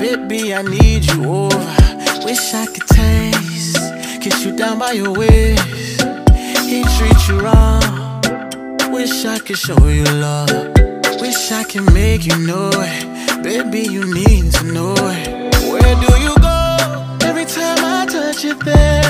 Baby, I need you over. Wish I could taste, kiss you down by your waist. He treats you wrong. Wish I could show you love. Wish I could make you know it. Baby, you need to know it. Where do you go? Every time I touch you there,